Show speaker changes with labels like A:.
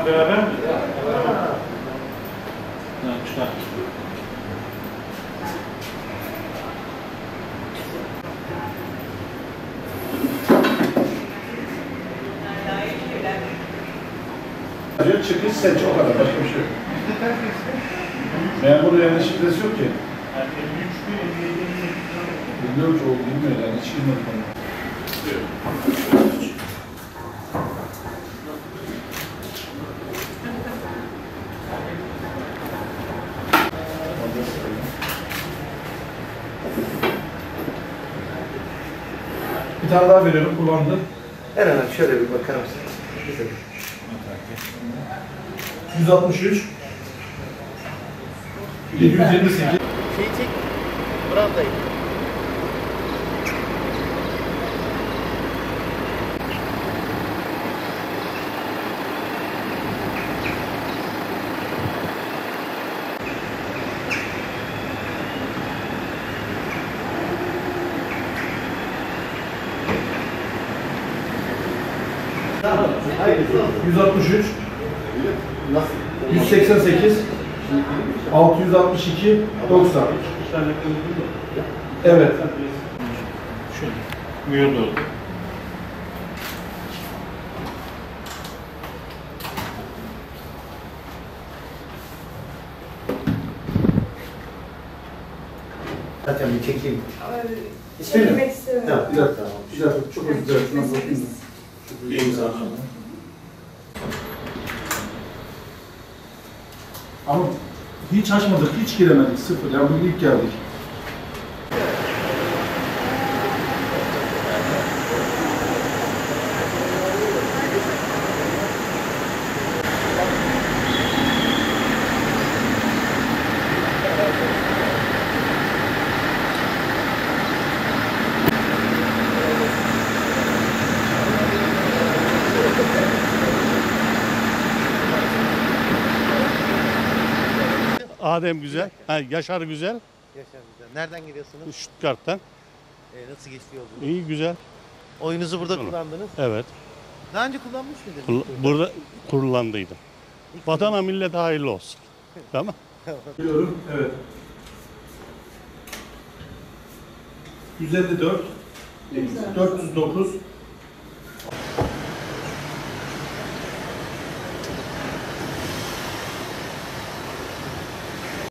A: beraber mi? Tamam, çıkar.
B: Çıkış seç o kadar, başka bir şey yok. Memur yani şifresi yok ki. Bilmiyorum ki o bilmiyor yani, hiç bilmiyorum onu. Bir tane daha veriyorum, kullandım.
C: Hemen şöyle bir bakar mısın?
B: 163 728
C: Şeyi çek, brandayı.
B: Hayır, 163
C: Nasıl?
B: 188 662 90. Evet.
A: Şöyle. Buyur doğru.
C: Zaten bir çekeyim.
D: Çekmek istemiyorum.
C: Tamam, bir dakika. Bir dakika, çok özür dilerim. Şuna bakayım da.
A: Bir imza.
B: Ama hiç açmadık, hiç giremedik, sıfır. Yani bugün ilk geldik.
E: Adem güzel, Yaşar güzel,
C: Yaşar güzel. Nereden geliyorsunuz?
E: Stuttgart'tan.
C: Nasıl geçti yolculuk?
E: İyi güzel,
C: Oyunuzu burada
E: Tamam.
C: kullandınız.
E: evet.
C: Daha önce kullanmış mıydınız?
E: Burada kullandıydım. Vatana millete hayırlı olsun. Tamam.
B: Biliyorum, evet. 154 409